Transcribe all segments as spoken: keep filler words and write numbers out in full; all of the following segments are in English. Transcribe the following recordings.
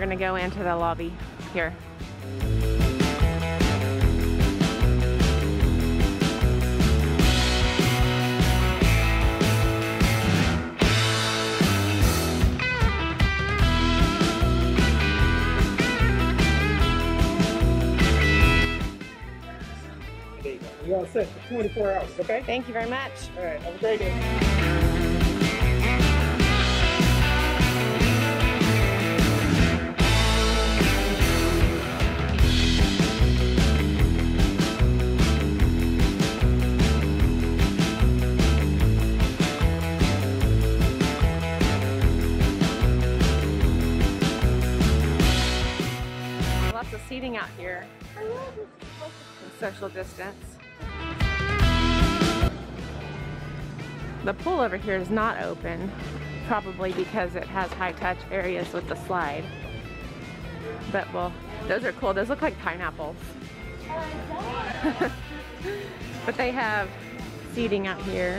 gonna go into the lobby here. You're all set for twenty-four hours, okay? Thank you very much. All right, have a great day. Lots of seating out here. Social distance. The pool over here is not open, probably because it has high touch areas with the slide. But well, those are cool. Those look like pineapples. But they have seating out here.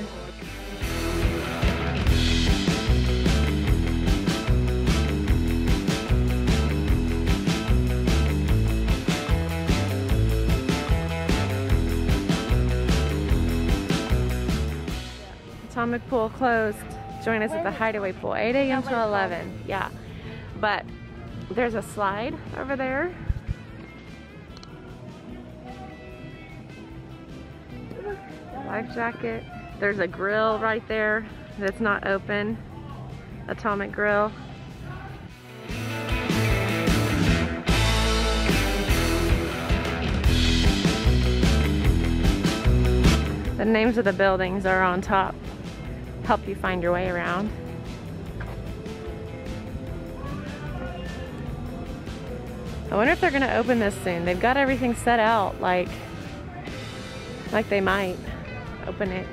Atomic pool closed. Join us at the Hideaway pool, eight A M to eleven. Yeah, but there's a slide over there. Life jacket. There's a grill right there that's not open. Atomic grill. The names of the buildings are on top. Help you find your way around. I wonder if they're gonna open this soon. They've got everything set out like, like they might open it.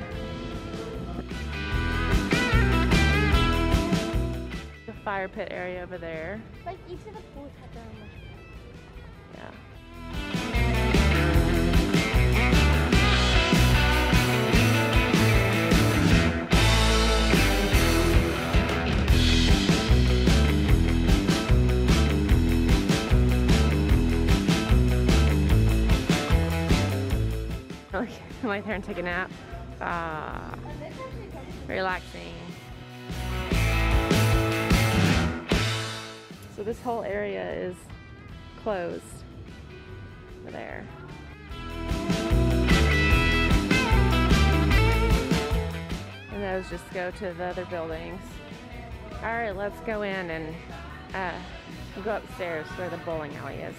The fire pit area over there. Like each of the pools have their own. Yeah. Lay there and take a nap. Ah, relaxing. So this whole area is closed over there. And those just go to the other buildings. All right, let's go in and uh, go upstairs where the bowling alley is.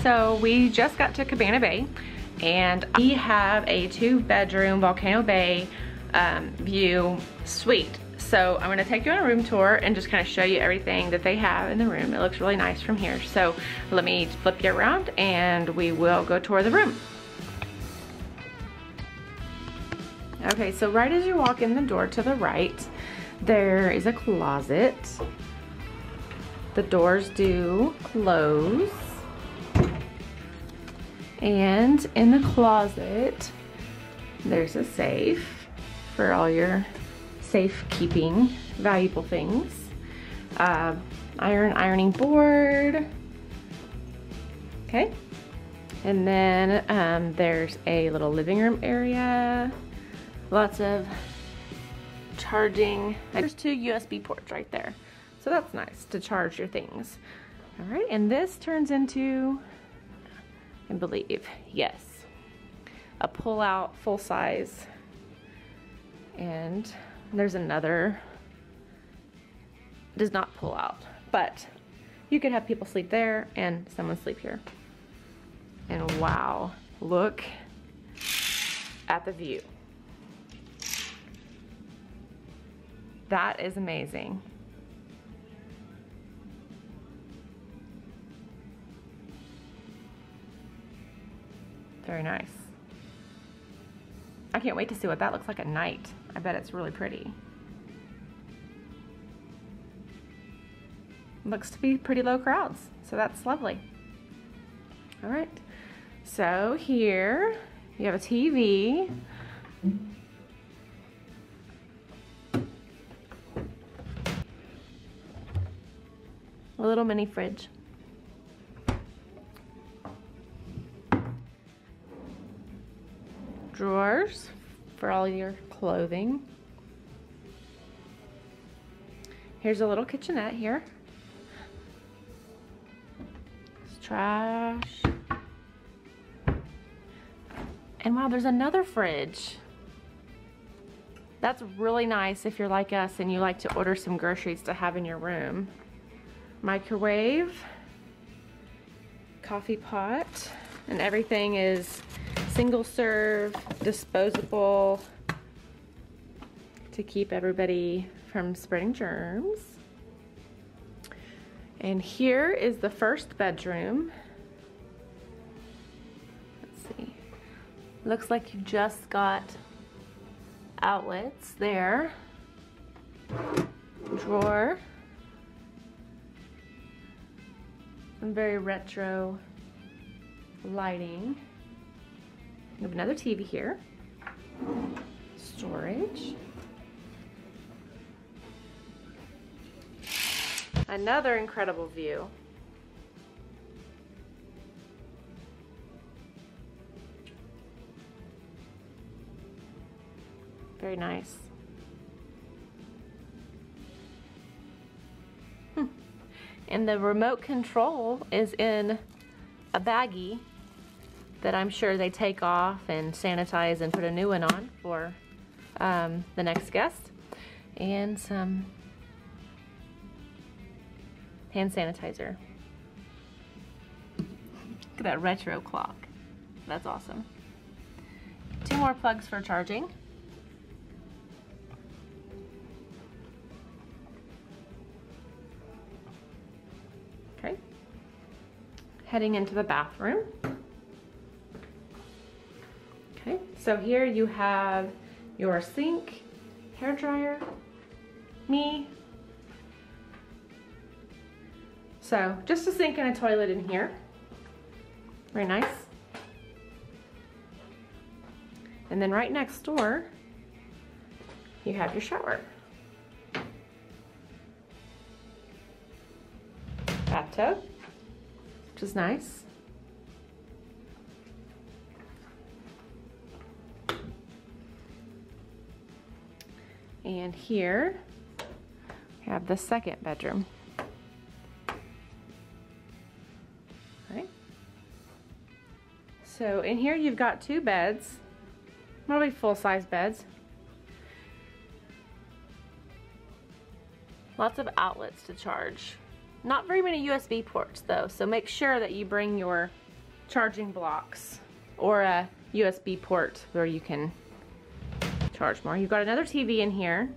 So we just got to Cabana Bay and we have a two bedroom Volcano Bay um, view suite. So I'm gonna take you on a room tour and just kind of show you everything that they have in the room. It looks really nice from here. So let me flip you around and we will go tour the room. Okay, so right as you walk in the door to the right, there is a closet. The doors do close. And in the closet, there's a safe for all your safekeeping valuable things. Uh, iron ironing board. Okay. And then um, there's a little living room area. Lots of charging. There's two U S B ports right there. So that's nice to charge your things. All right, and this turns into, I believe, yes, a pull-out full size. And there's another, does not pull out, but you could have people sleep there and someone sleep here. And wow, look at the view. That is amazing. Very nice. I can't wait to see what that looks like at night. I bet it's really pretty. Looks to be pretty low crowds, so that's lovely. All right, so here you have a T V. A little mini fridge. Drawers for all your clothing. Here's a little kitchenette here. It's trash. And wow, there's another fridge. That's really nice if you're like us and you like to order some groceries to have in your room. Microwave, coffee pot, and everything is single serve, disposable, to keep everybody from spreading germs. And here is the first bedroom. Let's see. Looks like you just got outlets there. Drawer. Some very retro lighting. We have another T V here. Storage. Another incredible view. Very nice. Hmm. And the remote control is in a baggie that I'm sure they take off and sanitize and put a new one on for um, the next guest. And some hand sanitizer. Look at that retro clock. That's awesome. Two more plugs for charging. Okay. Heading into the bathroom. Okay, so here you have your sink, hair dryer, me. So just a sink and a toilet in here. Very nice. And then right next door, you have your shower. Bathtub, which is nice. And here we have the second bedroom. Right. So in here you've got two beds, probably full-size beds. Lots of outlets to charge. Not very many U S B ports though, so make sure that you bring your charging blocks or a U S B port where you can charge more. You've got another T V in here.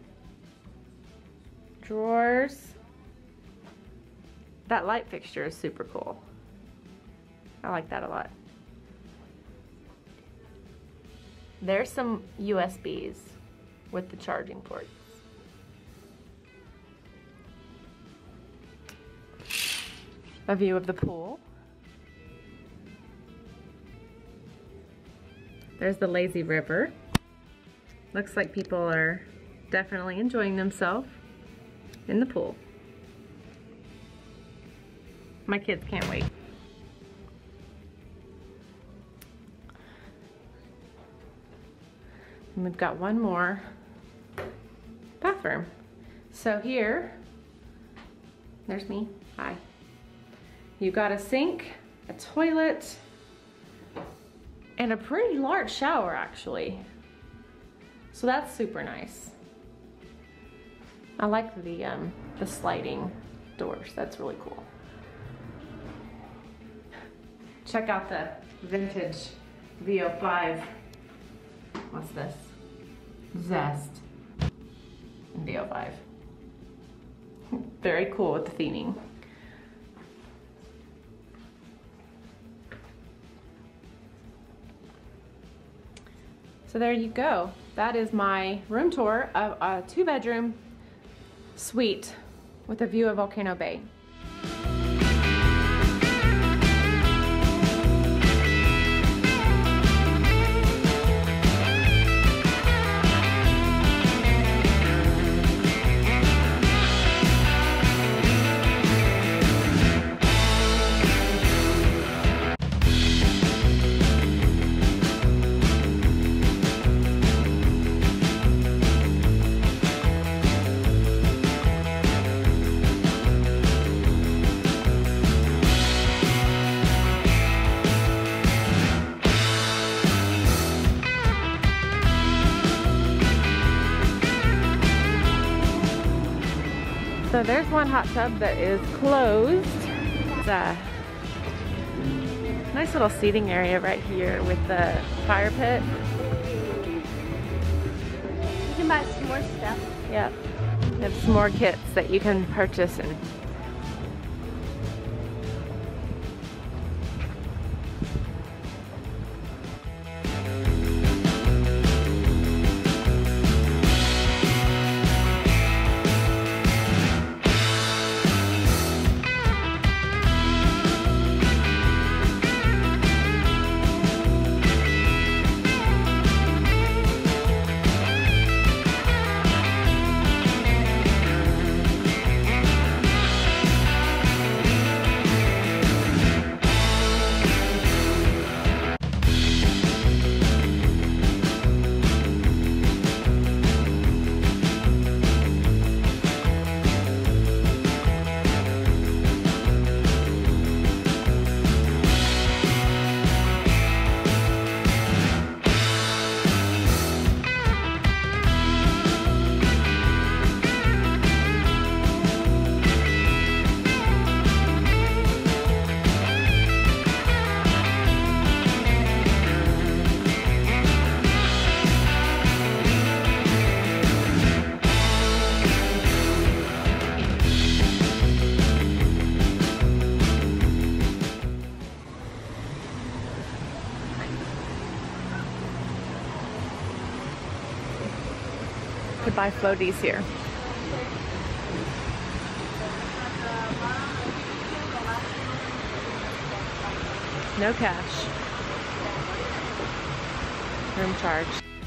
Drawers. That light fixture is super cool. I like that a lot. There's some U S Bs with the charging ports. A view of the pool. There's the lazy river. Looks like people are definitely enjoying themselves in the pool. My kids can't wait. And we've got one more bathroom. So here, there's me, hi. You've got a sink, a toilet, and a pretty large shower actually. So that's super nice. I like the, um, the sliding doors, that's really cool. Check out the vintage V O five, what's this? Zest in V O five. Very cool with the theming. So there you go. That is my room tour of a two bedroom suite with a view of Volcano Bay. So there's one hot tub that is closed. It's a nice little seating area right here with the fire pit. You can buy some more stuff. Yep. They have some more kits that you can purchase and could buy floaties here. No cash. Room charge.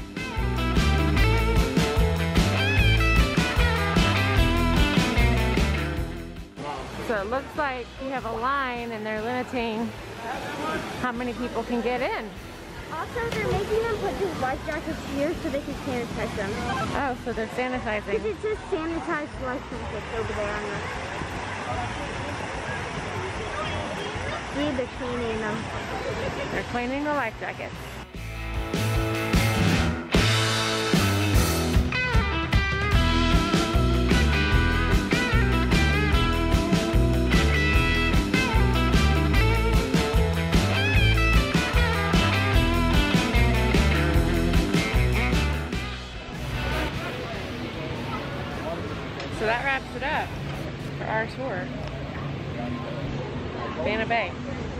So it looks like you have a line and they're limiting how many people can get in. Also, they're making them put these life jackets here so they can sanitize them. Oh, so they're sanitizing. Because it says sanitized life jackets over there on the... See, they're cleaning them. They're cleaning the life jackets. that wraps it up for our tour. Cabana Bay.